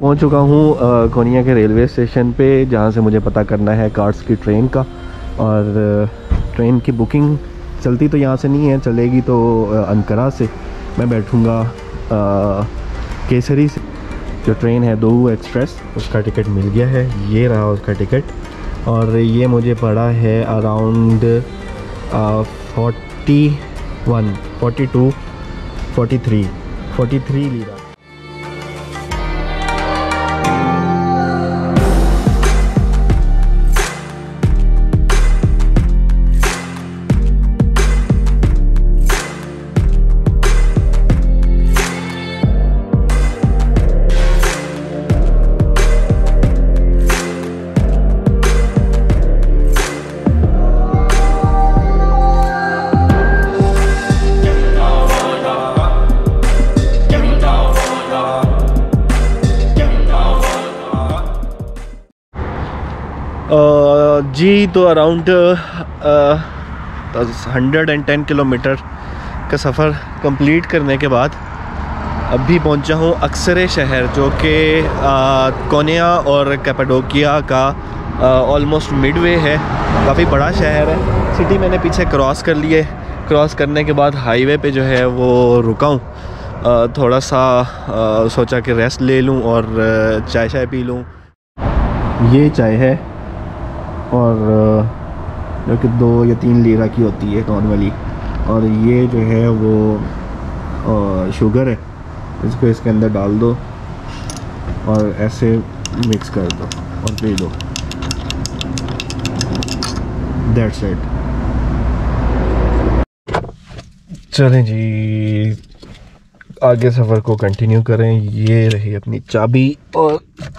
पहुंच चुका हूं कोनिया के रेलवे स्टेशन पे, जहां से मुझे पता करना है कार्ड्स की ट्रेन का। और ट्रेन की बुकिंग चलती तो यहाँ से नहीं है, चलेगी तो अंकारा से। मैं बैठूंगा केसरी से। जो ट्रेन है दोऊ एक्सप्रेस, उसका टिकट मिल गया है, ये रहा उसका टिकट। और ये मुझे पड़ा है अराउंड 41, 42, 43 लीरा। जी तो अराउंड 110 किलोमीटर का सफ़र कंप्लीट करने के बाद अभी पहुंचा हूं अक्सरे शहर, जो कि कोनिया और कैपाडोकिया का ऑलमोस्ट मिडवे है। काफ़ी बड़ा शहर है। सिटी मैंने पीछे क्रॉस कर लिए। क्रॉस करने के बाद हाईवे पे जो है वो रुका हूँ, थोड़ा सा सोचा कि रेस्ट ले लूँ और चाय पी लूँ। ये चाय है, और जो कि 2 या 3 लीरा की होती है कौन वाली। और ये जो है वो शुगर है, इसको इसके अंदर डाल दो और ऐसे मिक्स कर दो और पी दो। That's it. चलें जी, आगे सफ़र को कंटिन्यू करें। ये रही अपनी चाबी और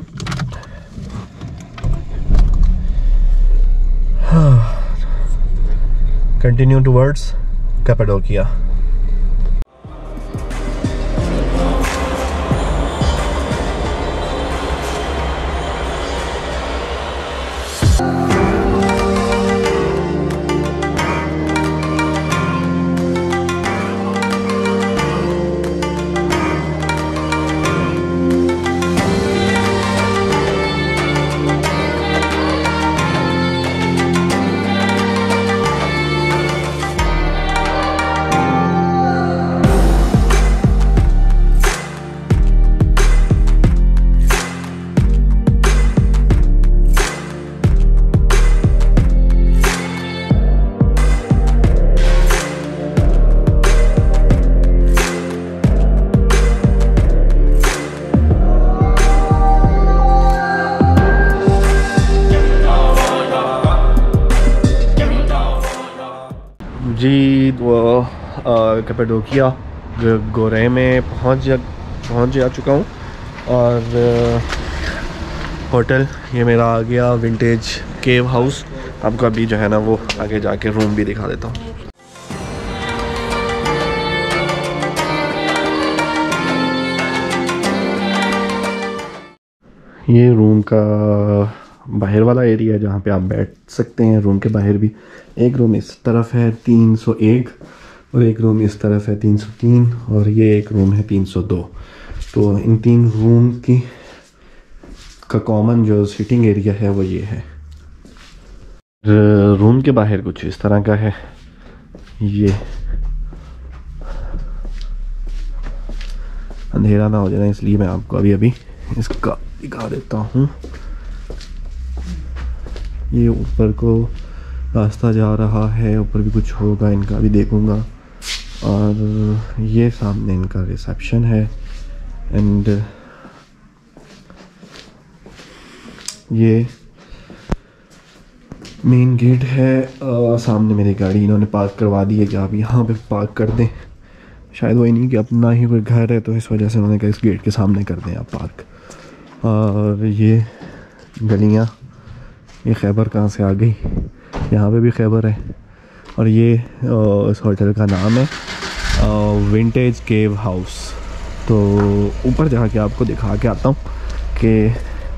कंटिन्यू टुवर्ड्स कैपाडोकिया। जी वो कैपाडोकिया गोरे में पहुंच जा चुका हूँ। और होटल ये मेरा आ गया, विंटेज केव हाउस। आपको अभी जो है ना वो आगे जाके रूम भी दिखा देता हूँ। ये रूम का बाहर वाला एरिया है, जहाँ पे आप बैठ सकते हैं। रूम के बाहर भी एक रूम इस तरफ है 301, और एक रूम इस तरफ है 303, और ये एक रूम है 302। तो इन 3 रूम की का कॉमन जो सिटिंग एरिया है वो ये है। रूम के बाहर कुछ इस तरह का है। ये अंधेरा ना हो जाए इसलिए मैं आपको अभी इसका दिखा देता हूँ। ये ऊपर को रास्ता जा रहा है, ऊपर भी कुछ होगा, इनका भी देखूँगा। और ये सामने इनका रिसेप्शन है। एंड ये मेन गेट है। सामने मेरी गाड़ी इन्होंने पार्क करवा दी है कि आप यहाँ पे पार्क कर दें। शायद वही नहीं कि अपना ही कोई घर है, तो इस वजह से उन्होंने कहा इस गेट के सामने कर दें आप पार्क। और ये गलियाँ, ये खैबर कहाँ से आ गई, यहाँ पे भी खैबर है। और ये इस होटल का नाम है विंटेज केव हाउस। तो ऊपर जाके आपको दिखा के आता हूँ कि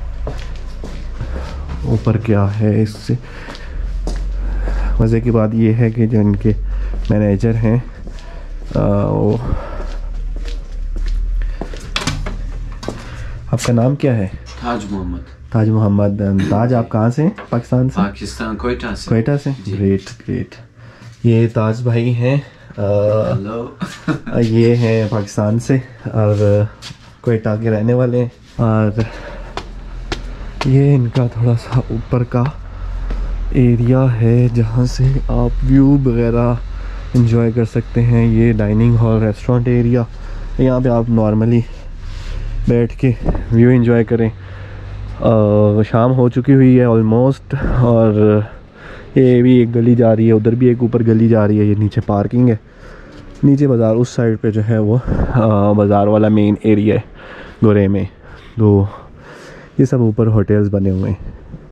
ऊपर क्या है। इससे मज़े की बात ये है कि जो इनके मैनेजर हैं वो आपका नाम क्या है? ताज मोहम्मद। ताज मोहम्मद। ताज आप कहाँ से हैं? पाकिस्तान से? पाकिस्तान, कोयटा से। कोयटा से, ग्रेट ग्रेट। ये ताज भाई हैं, हेलो। ये हैं पाकिस्तान से और कोयटा के रहने वाले हैं। और ये इनका थोड़ा सा ऊपर का एरिया है जहाँ से आप व्यू वगैरह एंजॉय कर सकते हैं। ये डाइनिंग हॉल रेस्टोरेंट एरिया, यहाँ पे आप नॉर्मली बैठ के व्यू एंजॉय करें। शाम हो चुकी हुई है ऑलमोस्ट, और ये भी एक गली जा रही है, उधर भी एक ऊपर गली जा रही है। ये नीचे पार्किंग है, नीचे बाज़ार उस साइड पे जो है वो बाज़ार वाला मेन एरिया है गोरे में। तो ये सब ऊपर होटल्स बने हुए हैं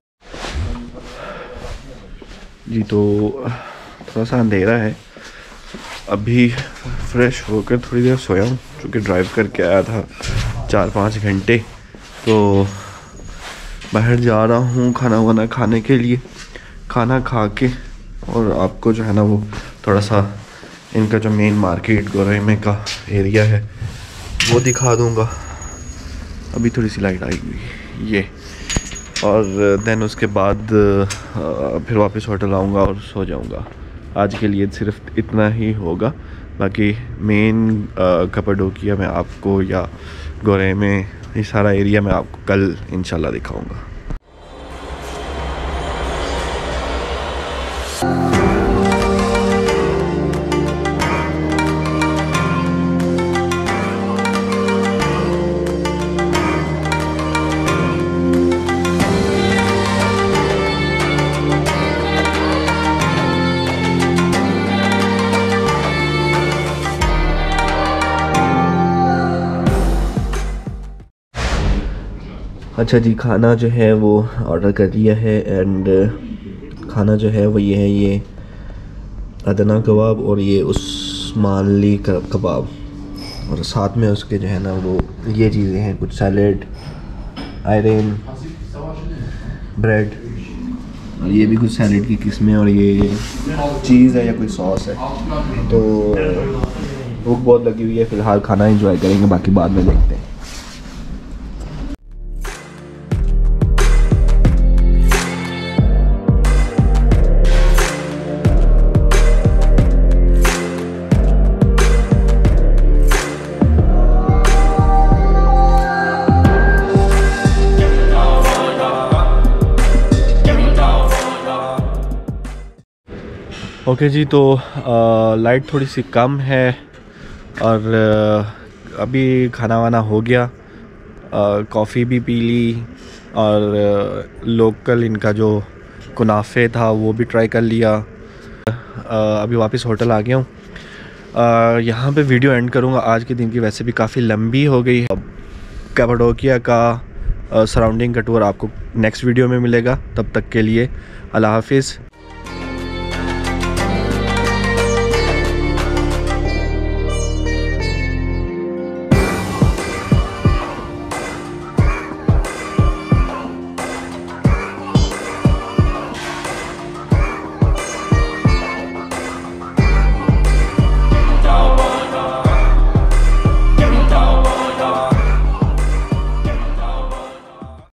जी। तो थोड़ा सा अंधेरा है, अभी फ्रेश होकर थोड़ी देर सोया हूँ क्योंकि ड्राइव करके आया था 4-5 घंटे। तो बाहर जा रहा हूँ खाना वाना खाने के लिए, खाना खा के और आपको जो है ना वो थोड़ा सा इनका जो मेन मार्केट गोरे में का एरिया है वो दिखा दूँगा। अभी थोड़ी सी लाइट आई हुई ये, और देन उसके बाद फिर वापस होटल आऊँगा और सो जाऊँगा। आज के लिए सिर्फ इतना ही होगा, बाकी मेन कप्पाडोकिया में आपको या गोरे में ये सारा एरिया मैं आपको कल इंशाल्लाह दिखाऊँगा। अच्छा जी, खाना जो है वो ऑर्डर कर लिया है, एंड खाना जो है वो ये है, ये अदना कबाब और ये उस्मानली कबाब, और साथ में उसके जो है ना वो ये चीज़ें हैं, कुछ सैलेड, आयरन, ब्रेड, और ये भी कुछ सैलेड की किस्में, और ये चीज़ है या कोई सॉस है। तो भूख बहुत लगी हुई है, फ़िलहाल खाना एंजॉय करेंगे, बाकी बाद में देखते हैं। ओके जी, तो लाइट थोड़ी सी कम है और अभी खाना वाना हो गया, कॉफ़ी भी पी ली, और लोकल इनका जो कुनाफे था वो भी ट्राई कर लिया। अभी वापस होटल आ गया हूँ। यहाँ पे वीडियो एंड करूँगा, आज के दिन की वैसे भी काफ़ी लंबी हो गई है। कप्पाडोकिया का सराउंडिंग का टूर आपको नेक्स्ट वीडियो में मिलेगा, तब तक के लिए अल्लाह हाफिज़।